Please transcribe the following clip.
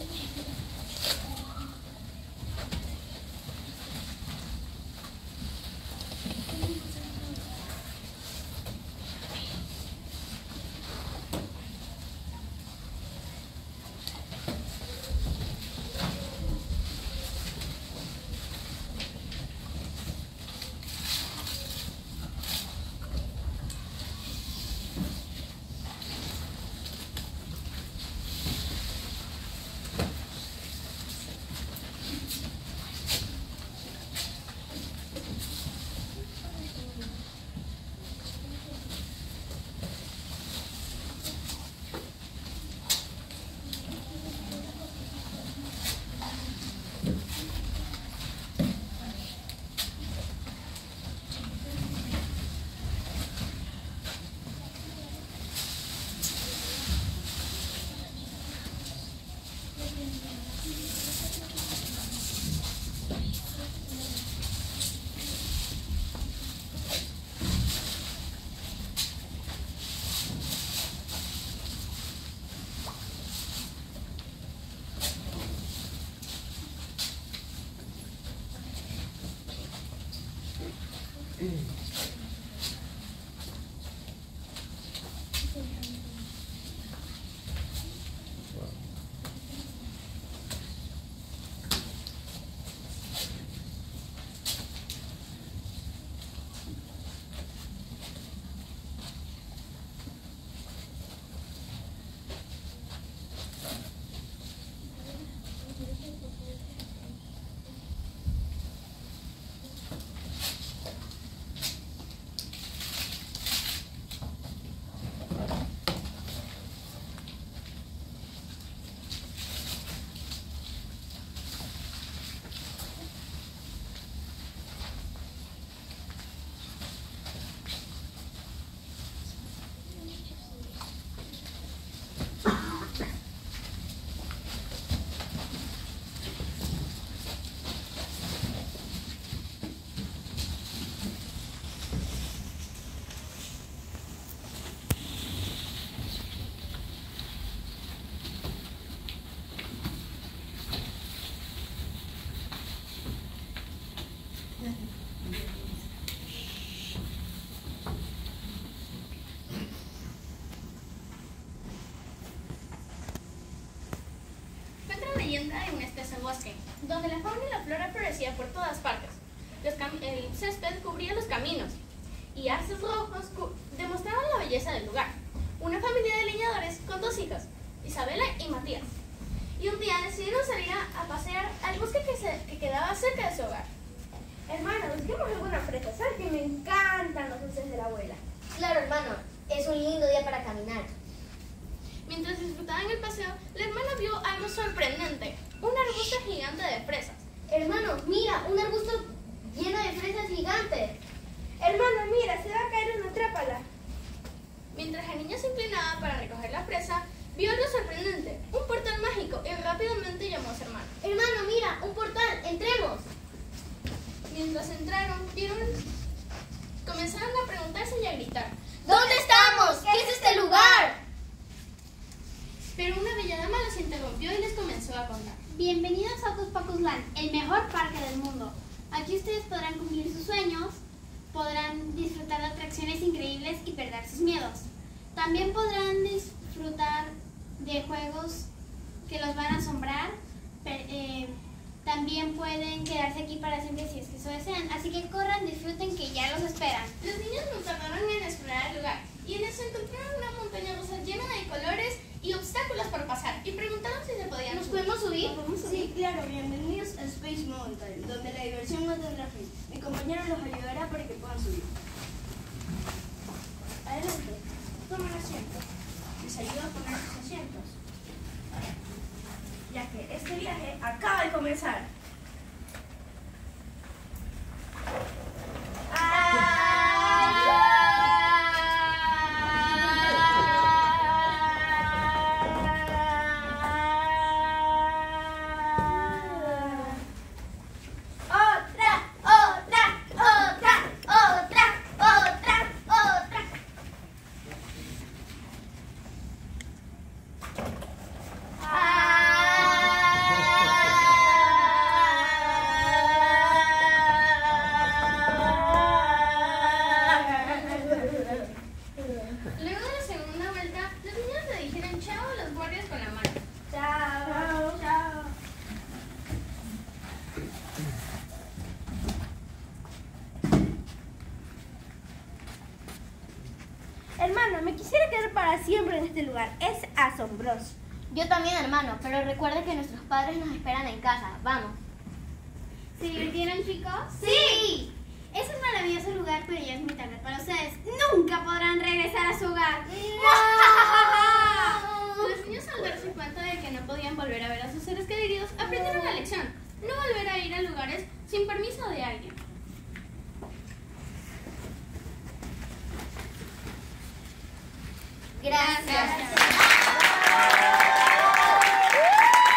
leyenda de un espeso bosque, donde la fauna y la flora florecía por todas partes. El césped cubría los caminos y arces rojos demostraban la belleza del lugar. Una familia de leñadores con 2 hijos, Isabela y Matías, y un día decidieron salir a pasear al bosque que quedaba cerca de su hogar. Hermano, busquemos alguna fresa, ¿sabes que me encantan los dulces de la abuela? Claro, hermano, es un lindo día para caminar. Mientras disfrutaban el paseo, la hermana vio algo sorprendente, un arbusto gigante de fresas. Hermano, mira, un arbusto lleno de fresas gigantes. Hermano, mira, se va a caer una trápala. Mientras el niño se inclinaba para recoger la fresa, vio algo sorprendente, un portal mágico, y rápidamente llamó a su hermano. Hermano, mira, un portal, entremos. Mientras entraron, comenzaron a preguntarse y a gritar: ¿Dónde estamos? ¿Qué es este lugar? Pero una bella dama los interrumpió y les comenzó a contar. Bienvenidos a Hocus Pocus Land, el mejor parque del mundo. Aquí ustedes podrán cumplir sus sueños, podrán disfrutar de atracciones increíbles y perder sus miedos. También podrán disfrutar de juegos que los van a asombrar. También pueden quedarse aquí para siempre si es que eso desean. Así que corran, disfruten, que ya los esperan. Los niños no tardaron en explorar el lugar y en eso encontraron una montaña rusa llena de colores y obstáculos por pasar y preguntaron si se podían subir. ¿Podemos subir? Sí, claro, bienvenidos a Space Mountain, donde la diversión no tendrá fin. Mi compañero los ayudará para que puedan subir. Adelante, tomen asiento. Les ayudo a poner sus asientos, ya que este viaje acaba de comenzar. hermano, me quisiera quedar para siempre en este lugar. Es asombroso. Yo también, hermano, pero recuerde que nuestros padres nos esperan en casa. Vamos. ¿Se divirtieron, chicos? ¡Sí! Es un maravilloso lugar, pero ya es muy tarde para ustedes. Nunca podrán regresar a su hogar. Los niños, al darse cuenta de que no podían volver a ver a sus seres queridos, aprendieron la lección: no volver a ir a lugares sin permiso de alguien. Gracias.